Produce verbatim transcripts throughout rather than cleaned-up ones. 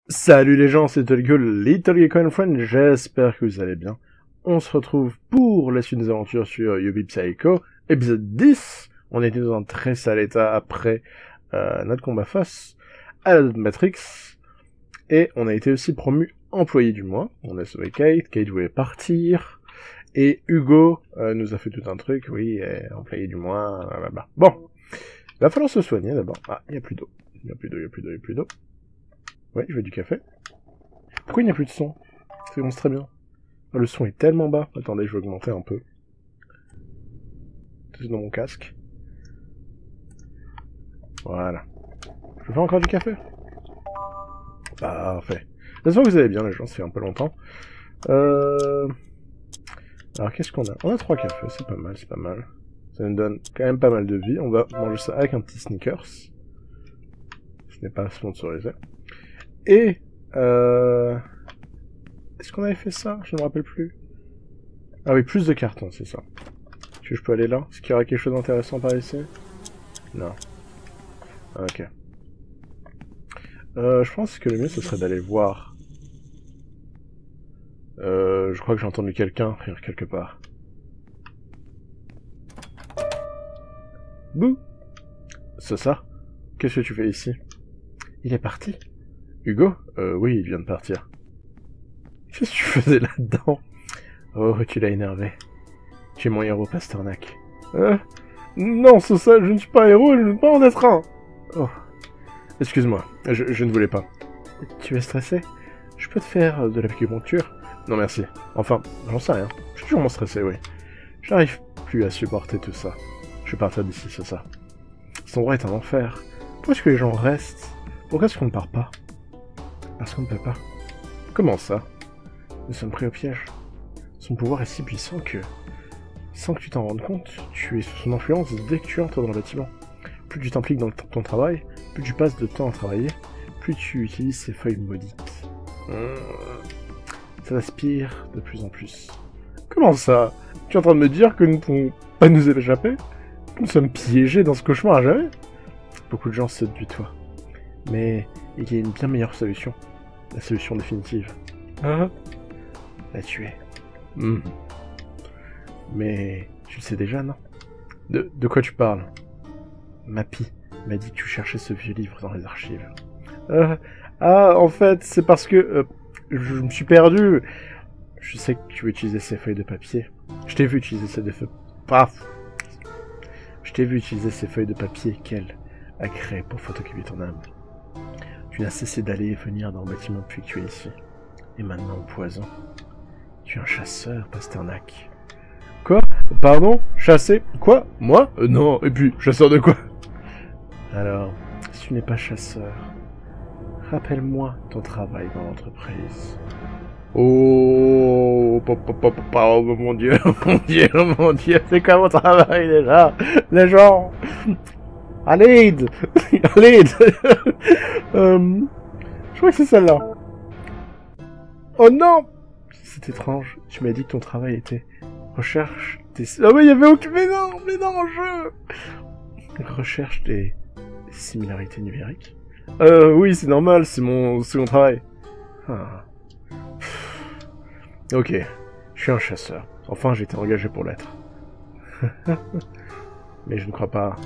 Salut les gens, c'est Tolgo, Little Geek and Friend, j'espère que vous allez bien. On se retrouve pour la suite des aventures sur Yoobi Psycho, épisode dix. On était dans un très sale état après euh, notre combat face à la Matrix. Et on a été aussi promu employé du mois. On a sauvé Kate, Kate voulait partir. Et Hugo euh, nous a fait tout un truc, oui, et employé du mois, blablabla. Bon, il va falloir se soigner d'abord. Ah, il n'y a plus d'eau. Il n'y a plus d'eau, il n'y a plus d'eau, il n'y a plus d'eau. Ouais, je veux du café. Pourquoi il n'y a plus de son? Ça commence très bien. Oh, le son est tellement bas. Attendez, je vais augmenter un peu. C'est dans mon casque. Voilà. Je fais encore du café. Parfait. J'espère que vous allez bien, les gens, ça fait un peu longtemps. Euh... Alors, qu'est-ce qu'on a? On a trois cafés, c'est pas mal, c'est pas mal. Ça nous donne quand même pas mal de vie. On va manger ça avec un petit Snickers. Ce n'est pas sponsorisé. Et, euh... est-ce qu'on avait fait ça? Je ne me rappelle plus. Ah oui, plus de cartons, c'est ça. Est-ce que je peux aller là? Est-ce qu'il y aura quelque chose d'intéressant par ici? Non. Ok. Euh, je pense que le mieux, ce serait d'aller voir. Euh, je crois que j'ai entendu quelqu'un rire quelque part. Bouh! C'est ça? Qu'est-ce que tu fais ici? Il est parti? Hugo? Euh, oui, il vient de partir. Qu'est-ce que tu faisais là-dedans? Oh, tu l'as énervé. Tu es mon héros, Pasternak. Euh, non, c'est ça, je ne suis pas un héros, je ne veux pas en être un. Oh, excuse-moi, je, je ne voulais pas. Tu es stressé? Je peux te faire de l'acupuncture? Non, merci. Enfin, j'en sais rien. Je suis toujours stressé, oui. Je n'arrive plus à supporter tout ça. Je vais partir d'ici, c'est ça. Cet endroit est un enfer. Pourquoi est-ce que les gens restent? Pourquoi est-ce qu'on ne part pas? Parce qu'on ne peut pas. Comment ça? Nous sommes pris au piège. Son pouvoir est si puissant que, sans que tu t'en rendes compte, tu es sous son influence dès que tu entres dans le bâtiment. Plus tu t'impliques dans ton travail, plus tu passes de temps à travailler, plus tu utilises ces feuilles maudites. Mmh. Ça t'aspire de plus en plus. Comment ça? Tu es en train de me dire que nous ne pouvons pas nous échapper? Nous sommes piégés dans ce cauchemar à jamais? Beaucoup de gens sautent du toit. Mais il y a une bien meilleure solution. La solution définitive. Ah, la tuer. Mmh. Mais tu le sais déjà, non? De, de quoi tu parles? Mappy m'a dit que tu cherchais ce vieux livre dans les archives. Euh, ah, en fait, c'est parce que euh, je me suis perdu. Je sais que tu veux utiliser ces feuilles de papier. Je t'ai vu utiliser ces feuilles... Paf. Je t'ai vu utiliser ces feuilles de papier qu'elle a créées pour photocopier ton âme. Tu n'as cessé d'aller et venir dans le bâtiment depuis que tu es ici. Et maintenant, au poison. Tu es un chasseur, Pasternak. Quoi? Pardon? Chasser? Quoi? Moi? euh, Non, et puis, chasseur de quoi? Alors, si tu n'es pas chasseur, rappelle-moi ton travail dans l'entreprise. Oh, oh, mon dieu, mon dieu, mon dieu, c'est quoi mon travail déjà? Les gens... À l'aide! À l'aide! euh, je crois que c'est celle-là. Oh non! C'est étrange. Tu m'as dit que ton travail était recherche des... Ah mais il y avait aucun... Mais non! Mais non, je... Recherche des similarités numériques? Euh, oui, c'est normal, c'est mon... c'est mon travail. Ah. Ok. Je suis un chasseur. Enfin, j'ai été engagé pour l'être. Mais je ne crois pas...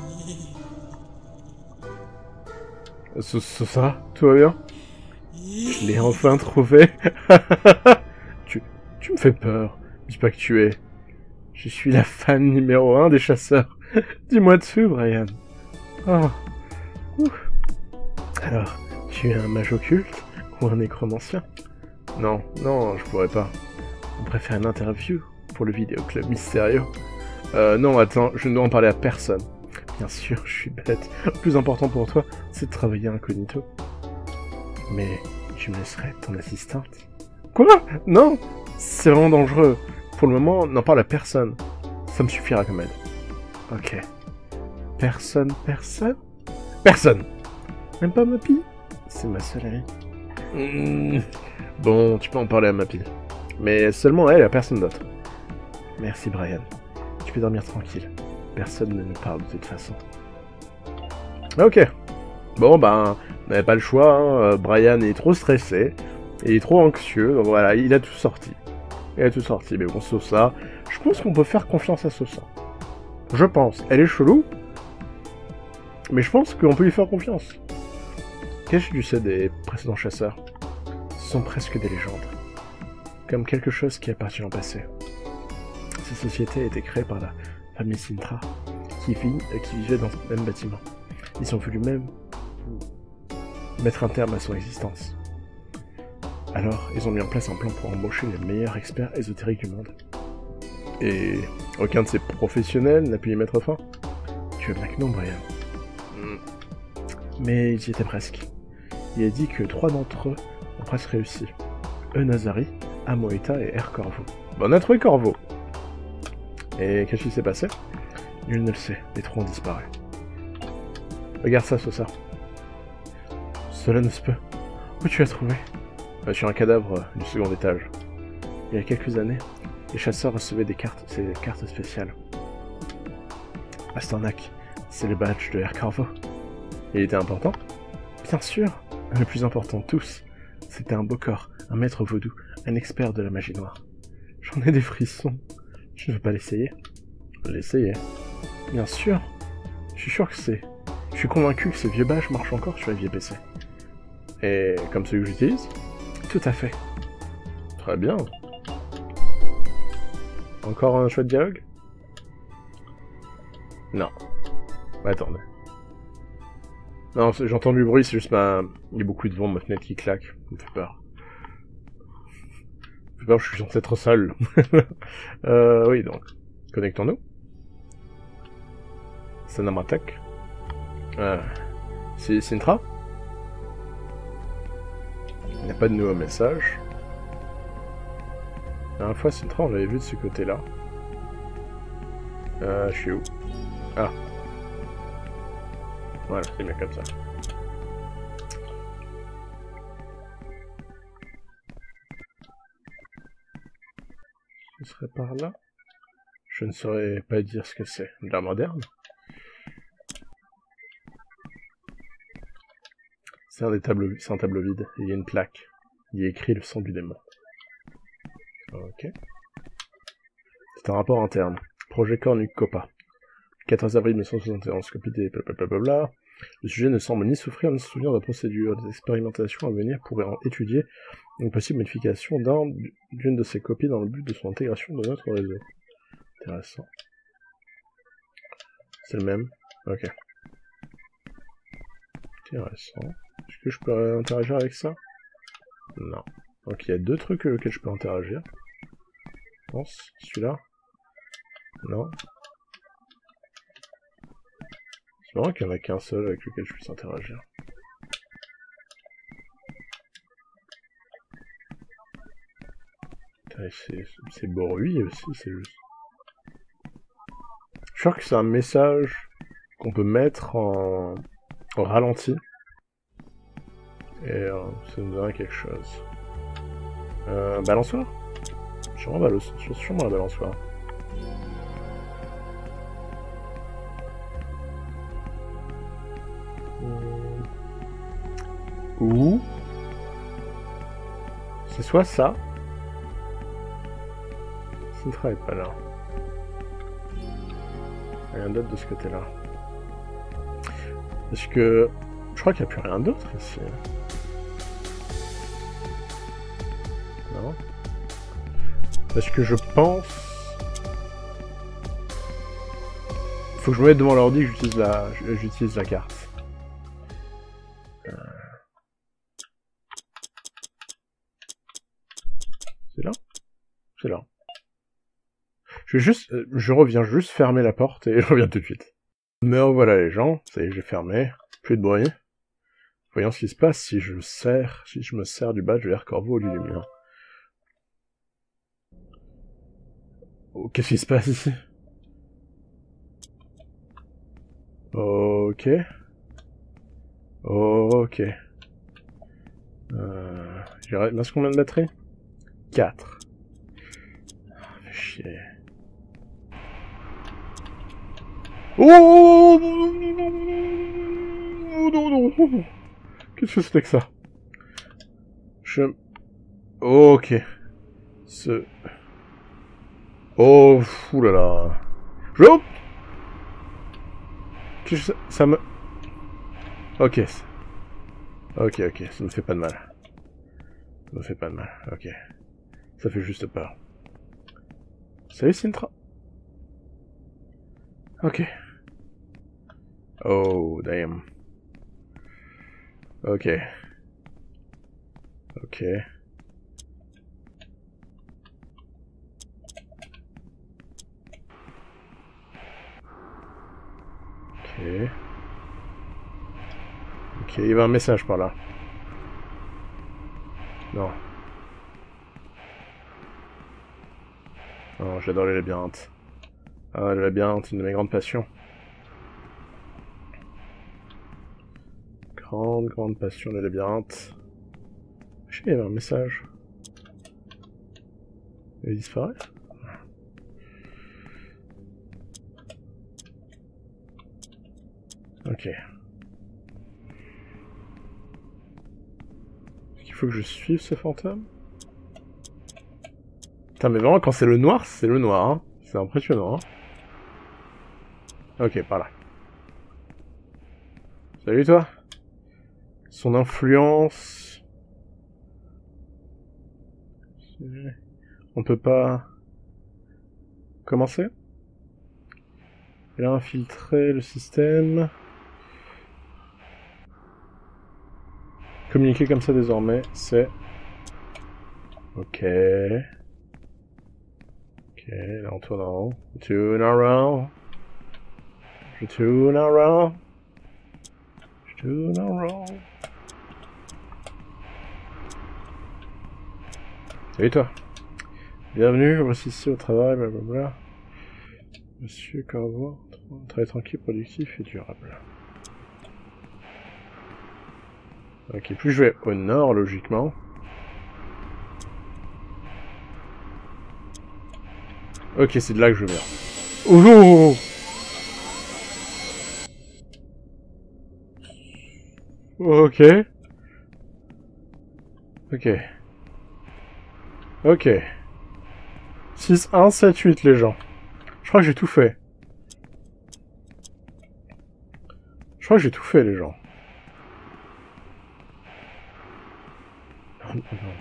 C'est ça? Tout va bien? Je l'ai enfin trouvé. tu, tu me fais peur. Dis pas que tu es. Je suis la fan numéro un des chasseurs. Dis-moi dessus, Brian. Oh. Ouf. Alors, tu es un mage occulte ou un nécromancien? Non, non, je pourrais pas. On préfère une interview pour le vidéoclub mystérieux. Euh, non, attends, je ne dois en parler à personne. Bien sûr, je suis bête. Le plus important pour toi, c'est de travailler incognito. Mais tu me laisserais ton assistante? Quoi? Non! C'est vraiment dangereux. Pour le moment, n'en parle à personne. Ça me suffira comme aide. Ok. Personne, personne? Personne! Même pas Mappy? C'est ma seule amie. Mmh. Bon, tu peux en parler à Mappy. Mais seulement à elle et à personne d'autre. Merci, Brian. Tu peux dormir tranquille. Personne ne nous parle de toute façon. Ok. Bon, ben, on n'avait pas le choix, hein. Brian est trop stressé, et il est trop anxieux, donc voilà, il a tout sorti. Il a tout sorti, mais bon, Sosa, je pense qu'on peut faire confiance à Sosa. Je pense. Elle est chelou, mais je pense qu'on peut lui faire confiance. Qu'est-ce que tu sais des précédents chasseurs? Ce sont presque des légendes. Comme quelque chose qui appartient au passé. Cette société a été créée par la famille Sintra, qui, vit, euh, qui vivait dans le même bâtiment. Ils ont voulu même mettre un terme à son existence. Alors, ils ont mis en place un plan pour embaucher les meilleurs experts ésotériques du monde. Et aucun de ces professionnels n'a pu y mettre fin. Tu as bien que non, Brian. Mm. Mais ils y étaient presque. Il a dit que trois d'entre eux ont presque réussi. Eunazari, Amoita et Air Corvo. Bon, on a trouvé Corvo. Et qu'est-ce qui s'est passé? Nul ne le sait, les trois ont disparu. Regarde ça, Sosa. Cela ne se peut. Où tu l'as trouvé? euh, Sur un cadavre euh, du second étage. Il y a quelques années, les chasseurs recevaient des cartes, ces cartes spéciales. Pasternak, c'est le badge de Air Corvo. Il était important? Bien sûr, le plus important de tous. C'était un beau corps, un maître vaudou, un expert de la magie noire. J'en ai des frissons. Je ne veux pas l'essayer. L'essayer. Bien sûr. Je suis sûr que c'est... Je suis convaincu que ces vieux badges marchent encore sur les vieux P C. Et comme celui que j'utilise? Tout à fait. Très bien. Encore un chouette dialogue? Non. Attendez. Non, j'entends du bruit, c'est juste ma... Il y a beaucoup de vent, ma fenêtre qui claque. Ça me fait peur. Ça me fait peur, je suis censé être seul. euh, oui, donc. Connectons-nous. Sanamatak. Euh, c'est Sintra. Il n'y a pas de nouveau message. La dernière fois, Sintra, on l'avait vu de ce côté-là. Euh, je suis où? Ah. Voilà, c'est bien comme ça. Ce serait par là? Je ne saurais pas dire ce que c'est. De l'art moderne? C'est un des tableaux, c'est un tableau vide. Il y a une plaque. Il y a écrit le sang du démon. Ok. C'est un rapport interne. Projet Cornuc Copa. quatorze avril mille neuf cent soixante et onze. Copie des blablabla. Le sujet ne semble ni souffrir ni se souvenir de la procédure. Des expérimentations à venir pourraient en étudier une possible modification d'un d'une de ces copies dans le but de son intégration dans notre réseau. Intéressant. C'est le même. Ok. Intéressant. Est-ce que je peux interagir avec ça? Non. Donc il y a deux trucs avec lesquels je peux interagir. Je pense. Celui-là. Non. C'est marrant qu'il n'y en a qu'un seul avec lequel je puisse interagir. C'est bruit aussi, c'est juste. Je crois que c'est un message qu'on peut mettre en, en ralenti. Et euh, ça nous donnerait quelque chose. Euh, balançoire? Sûrement, balançoire. Sûrement la balançoire. Hum. Ou... C'est soit ça. Sintra est pas là. Rien d'autre de ce côté-là. Parce que... Je crois qu'il n'y a plus rien d'autre ici. Non. Parce que je pense... Faut que je me mette devant l'ordi, j'utilise la... j'utilise la carte. Euh... C'est là? C'est là. Je vais juste... Je reviens juste fermer la porte et je reviens tout de suite. Mais voilà les gens, ça y est, j'ai fermé. Plus de bruit. Voyons ce qui se passe si je sers, si je me sers du badge de Air Corvo au lieu du mien. Oh, qu'est-ce qui se passe ici? Ok. Ok. Euh... Il reste combien de batterie? quatre. Oh, fait chier. Oh, non, non, non. Qu'est-ce que c'était que ça? Je... Ok. Ce... Oh, oulala. Je... Qu'est-ce que ça... ça me... Ok. Ok, ok, ça me fait pas de mal. Ça me fait pas de mal, ok. Ça fait juste peur. Salut Sintra. Ok. Oh, damn. Ok. Ok. Ok. Ok, il y avait un message par là. Non. Non, j'adore les labyrinthes. Ah, le labyrinthe, une de mes grandes passions. Grande, grande passion, le labyrinthe. Je sais, il y avait un message. Il disparaît. Ok. Est-ce qu'il faut que je suive ce fantôme? Putain, mais vraiment, quand c'est le noir, c'est le noir, hein. C'est impressionnant, hein. Ok, par là. Salut, toi. Son influence... On peut pas... commencer? Il a infiltré le système... Communiquer comme ça désormais, c'est... Ok... Ok, là on tourne en rond. Je tourne en rond. Je tourne en rond. Je tourne en rond. Salut toi. Bienvenue, voici ici au travail, blablabla. Monsieur Corbeau, travail tranquille, productif et durable. Ok, plus je vais au nord, logiquement. Ok, c'est de là que je viens. Ouh! Ok. Ok. Ok. six, un, sept, huit, les gens. Je crois que j'ai tout fait. Je crois que j'ai tout fait, les gens. Non, non, non.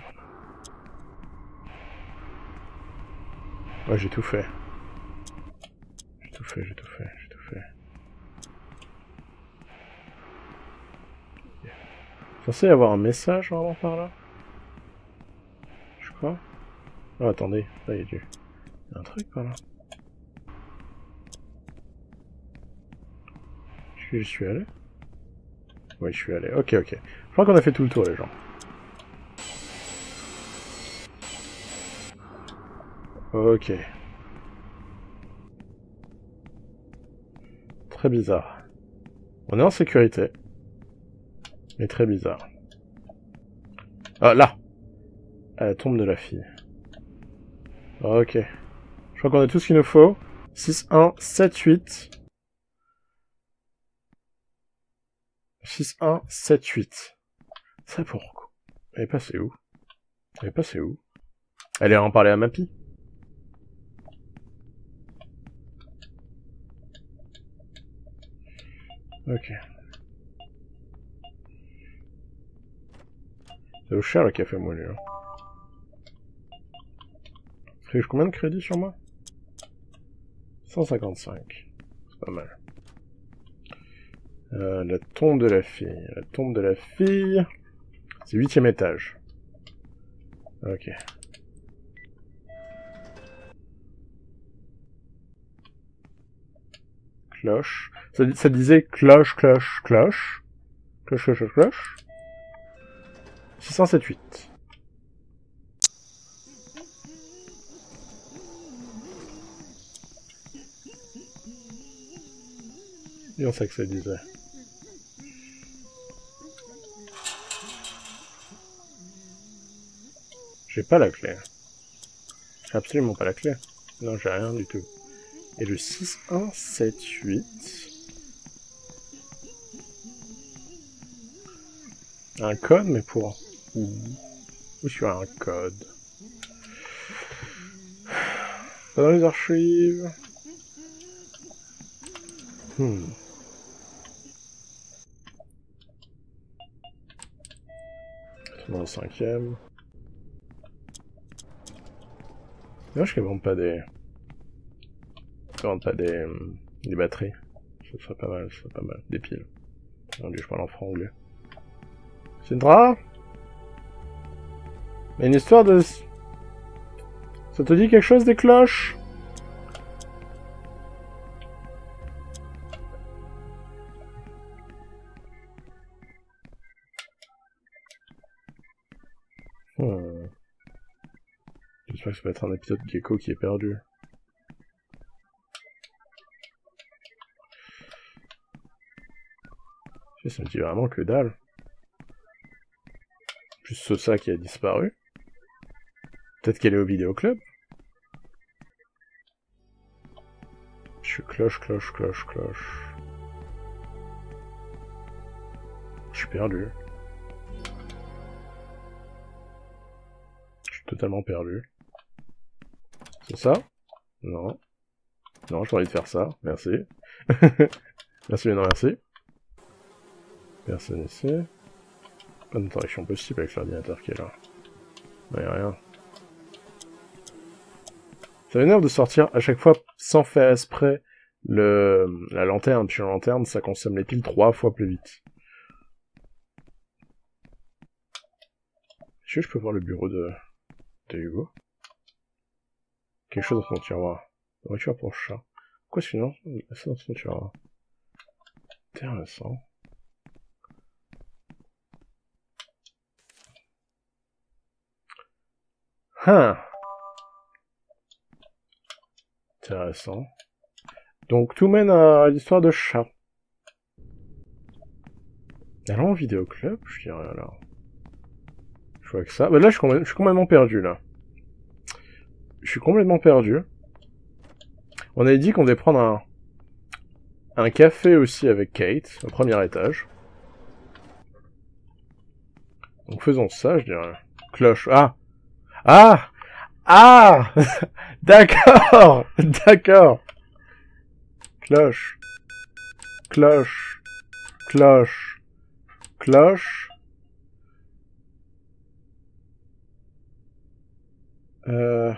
Ouais, j'ai tout fait. J'ai tout fait, j'ai tout fait, j'ai tout fait. Censé y avoir un message vraiment par là? Je crois. Oh, attendez, là il y a du... Il y a un truc par là. Est-ce que je suis allé? Oui, je suis allé. Ok, ok. Je crois qu'on a fait tout le tour, les gens. Ok. Très bizarre. On est en sécurité. Mais très bizarre. Ah, là! À la tombe de la fille. Ok. Je crois qu'on a tout ce qu'il nous faut. six, un, sept, huit. six, un, sept, huit. Ça pourquoi? Elle est passée où? Elle est passée où? Elle est en parler à Mappy? Ok. Ça vaut cher le café moulu. Hein. J'ai combien de crédits sur moi? cent cinquante-cinq. C'est pas mal. Euh, la tombe de la fille. La tombe de la fille... C'est huitième étage. Ok. Cloche. Ça, ça disait cloche, cloche, cloche. Cloche, cloche, cloche, cloche. six cent soixante-huit. Et on sait que ça disait. J'ai pas la clé. J'ai absolument pas la clé. Non, j'ai rien du tout. Et le six un sept huit... Un code, mais pour... Où, Où tu as un code? Pas dans les archives. Hmm. Dans le cinquième. Non, je ne vends pas des... Je vends pas des... des batteries. Ce serait pas mal, ce serait pas mal. Des piles. Mon dieu, je parle en franglais. Syndra? Il y a une histoire de... Ça te dit quelque chose des cloches? Hmm. J'espère que ça va être un épisode Gecko qui est perdu. Ça me dit vraiment que dalle. Plus Sosa qui a disparu. Peut-être qu'elle est au vidéoclub. Je suis cloche, cloche, cloche, cloche. Je suis perdu. Je suis totalement perdu. C'est ça? Non. Non, j'ai envie de faire ça. Merci. Merci, mais non, merci. Personne ici. Pas d'interaction possible avec l'ordinateur qui est là. Non, y'a rien. Ça m'énerve de sortir à chaque fois sans faire exprès le... la lanterne, puis la lanterne, ça consomme les piles trois fois plus vite. Est-ce que je peux voir le bureau de, de Hugo? Quelque chose dans son tiroir. La voiture pour le chat. Quoi sinon? C'est dans son tiroir. Intéressant. Ah. Intéressant. Donc tout mène à l'histoire de chat. Allons au vidéoclub, je dirais alors. Je vois que ça. Bah là je suis, complètement, je suis complètement perdu là. Je suis complètement perdu. On avait dit qu'on devait prendre un un café aussi avec Kate, au premier étage. Donc faisons ça, je dirais. Cloche. Ah! Ah! Ah! D'accord! D'accord! Cloche. Cloche. Cloche. Cloche. Euh...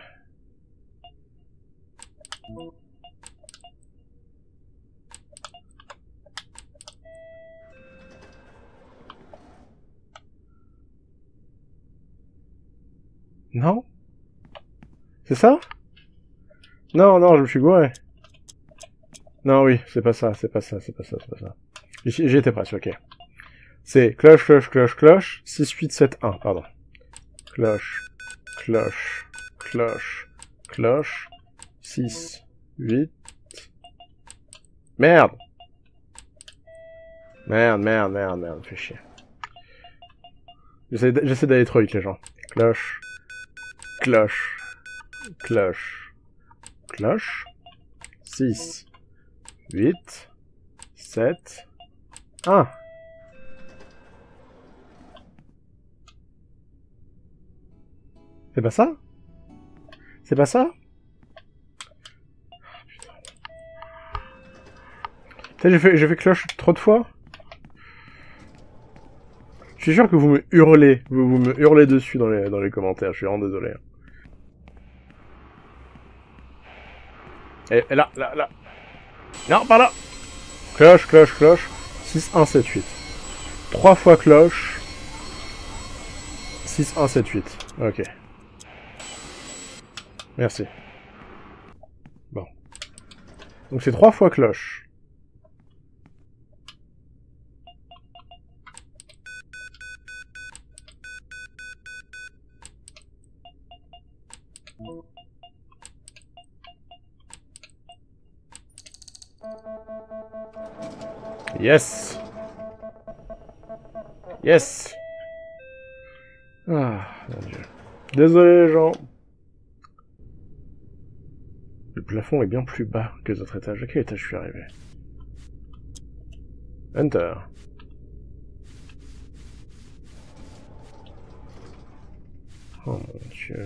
Non? C'est ça? Non, non, je me suis gouré. Non, oui, c'est pas ça, c'est pas ça, c'est pas ça, c'est pas ça. J'y étais presque, ok. C'est cloche, cloche, cloche, cloche, six, huit, sept, un, pardon. Cloche, cloche, cloche, cloche, six, huit... Merde! Merde, merde, merde, merde, fais chier. J'essaie d'aller trop vite, les gens. Cloche, cloche, cloche, cloche, six, huit, sept, un. C'est pas ça? C'est pas ça? Putain, j'ai fait, j'ai fait cloche trop de fois. Je suis sûr que vous me hurlez, vous, vous me hurlez dessus dans les, dans les commentaires, je suis vraiment désolé. Et, et là, là, là. Non, par là. Cloche, cloche, cloche. six, un, sept, huit. trois fois cloche. six, un, sept, huit. Ok. Merci. Bon. Donc c'est trois fois cloche. Yes. Yes. Ah, mon dieu. Désolé les gens. Le plafond est bien plus bas que les autres étages. À quel étage je suis arrivé? Enter. Oh mon dieu.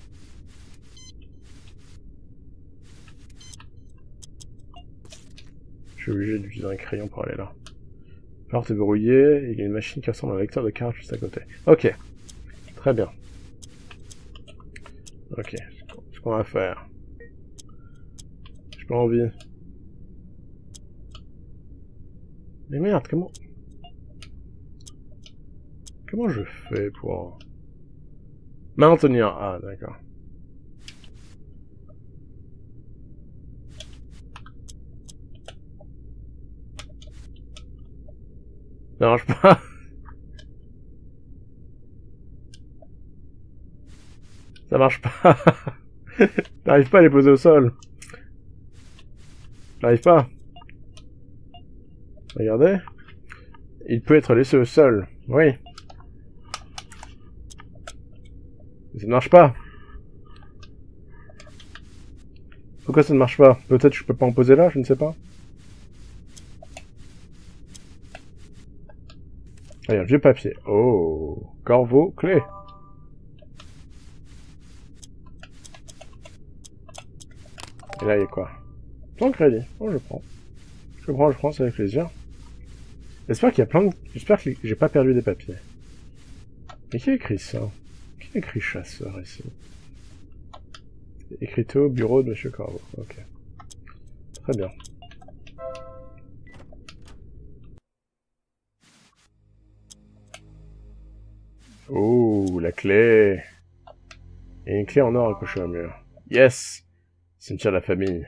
Je suis obligé d'utiliser un crayon pour aller là. La porte est verrouillée, et il y a une machine qui ressemble à un lecteur de cartes juste à côté. Ok. Très bien. Ok. Ce qu'on va faire. J'ai pas envie. Mais merde, comment... Comment je fais pour... Maintenir. Ah, d'accord. Ça marche pas. Ça marche pas. J'arrive pas à les poser au sol. J'arrive pas. Regardez. Il peut être laissé au sol. Oui. Ça ne marche pas. Pourquoi ça ne marche pas? Peut-être je peux pas en poser là, je ne sais pas. Ah, il y a un vieux papier. Oh. Corbeau, clé. Et là, il y a quoi? Ton crédit. Oh, je prends. Je prends, je prends, c'est avec plaisir. J'espère qu'il y a plein de... J'espère que j'ai pas perdu des papiers. Mais qui a écrit ça? Qui a écrit chasseur ici? Écriteau, bureau de Monsieur Corbeau. Ok. Très bien. Oh, la clé. Et une clé en or accrochée au mur. Yes! Cimetière de la famille.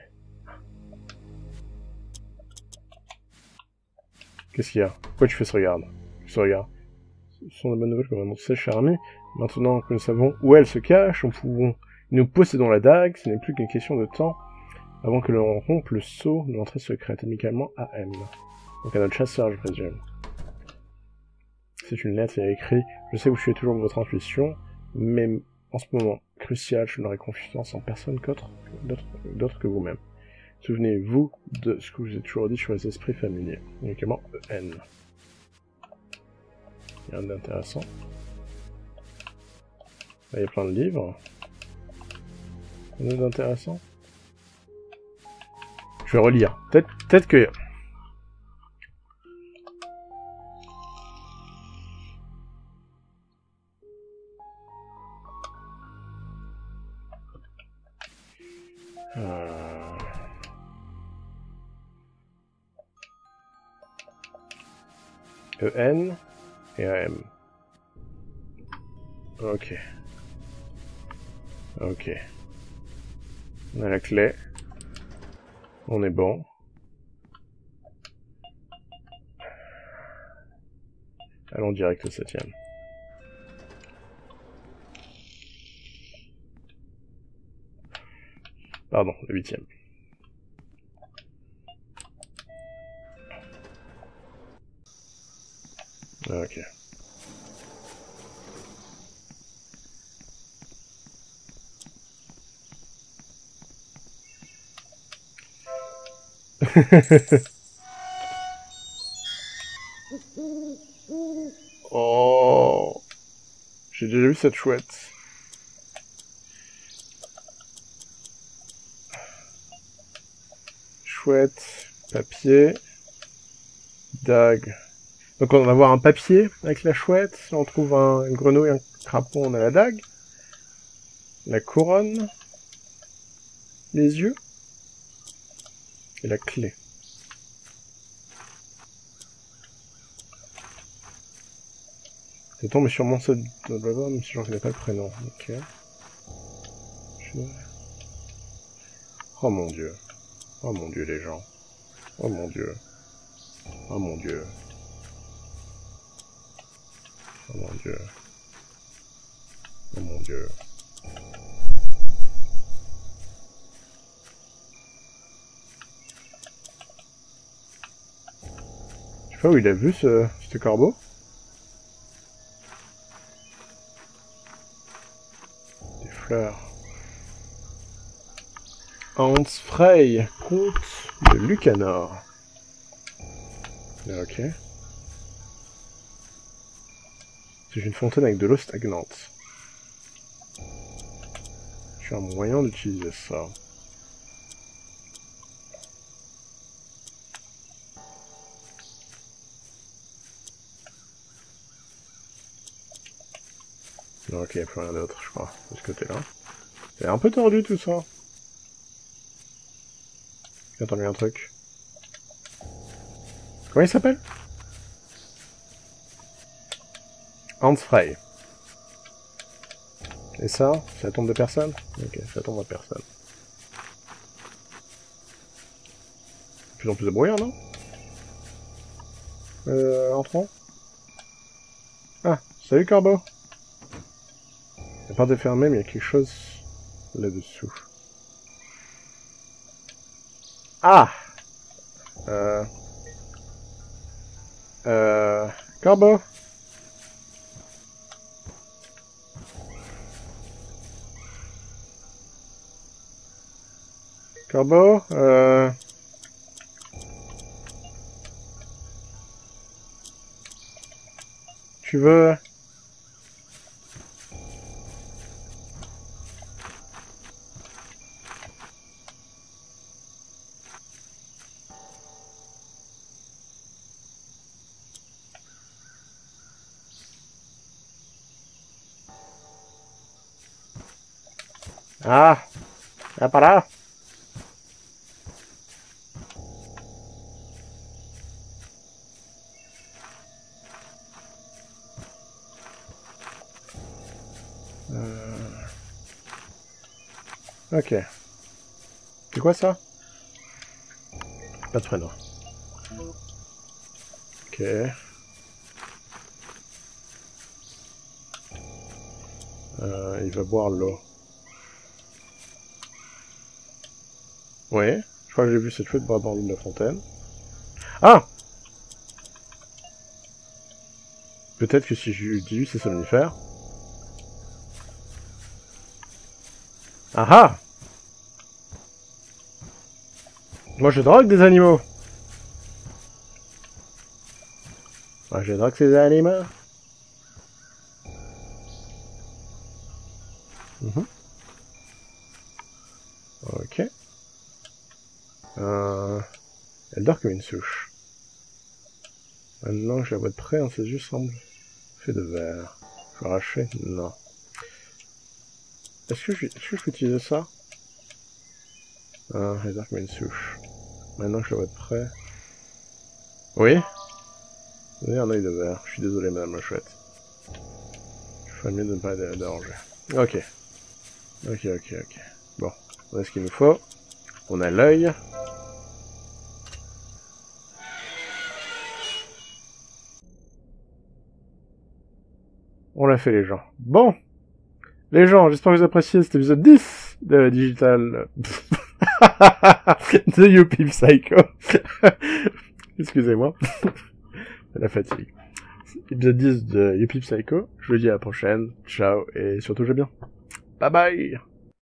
Qu'est-ce qu'il y a? Pourquoi tu fais ce regard? Ce regard. Ce sont de bonnes nouvelles qu'on va annoncer, cher ami. Maintenant que nous savons où elle se cache, nous pouvons... Nous possédons la dague, ce n'est plus qu'une question de temps avant que l'on rompe le sceau de l'entrée secrète, amicalement A M. Donc à notre chasseur, je présume. C'est une lettre, il y a écrit « Je sais que vous suivez toujours votre intuition, mais en ce moment crucial, je n'aurai confiance en personne qu'autre, d'autre que vous-même. Souvenez-vous de ce que je vous ai toujours dit sur les esprits familiers. Uniquement E N. » Il y a rien d'intéressant. Là, il y a plein de livres. Rien d'intéressant. Je vais relire. Peut-être peut-être que... Euh... E N et A M. Ok. Ok. On a la clé. On est bon. Allons direct au septième. Pardon, le huitième. Ok. Oh, j'ai déjà vu cette chouette. Chouette, papier, dague. Donc on va voir un papier avec la chouette. Si on trouve un, une grenouille, un crapaud, on a la dague. La couronne. Les yeux. Et la clé. C'est tombé sur mon seul blablabla, même si j'en connais pas le prénom. Ok. Je... Oh mon dieu. Oh mon dieu les gens. Oh mon dieu. Oh mon dieu. Oh mon dieu. Oh mon dieu. Je sais pas où il a vu ce, ce corbeau. Des fleurs. Hans Frey, comte de Lucanor. Ok. C'est une fontaine avec de l'eau stagnante. un moyen d'utiliser ça. Ok, il n'y a plus rien d'autre, je crois, de ce côté-là. C'est un peu tordu tout ça. J'ai entendu un truc. Comment il s'appelle? Hans Frey. Et ça, c'est la tombe de personne? Ok, c'est la tombe de personne. De plus en plus de brouillard, non? Euh, entrons. Ah, salut Corbeau. La porte est fermée, mais il y a quelque chose là-dessous. Ah! Euh... Euh... Corbeau! Corbeau, euh... Tu veux... Ah! Ah, par là! Euh... Ok. C'est quoi ça? Pas de prénom. Ok. Euh, il va boire l'eau. Oui, je crois que j'ai vu cette chouette boire dans l'eau de la fontaine. Ah! Peut-être que si j'utilise ces somnifères... Ah ah! Moi je drogue des animaux! Moi je drogue ces animaux! Mmh. Ok. Euh... Elle dort comme une souche. Maintenant que je la vois de près, ses yeux semblent faits de verre. Faut arracher? Non. Est-ce que, je... Est-ce que je peux utiliser ça? Ah, elle dort comme une souche. Maintenant que je la vois de près... Oui? Vous avez un œil de verre. Je suis désolé, madame la chouette. Je ferais mieux de ne pas la déranger. Ok. Ok, ok, ok. Bon, on a ce qu'il nous faut. On a l'œil. On l'a fait, les gens. Bon, les gens, j'espère que vous appréciez cet épisode dix de Digital... de Youpi Psycho. Excusez-moi. La fatigue. Épisode dix de Youpi Psycho. Je vous dis à la prochaine. Ciao, et surtout, jouez bien. Bye bye.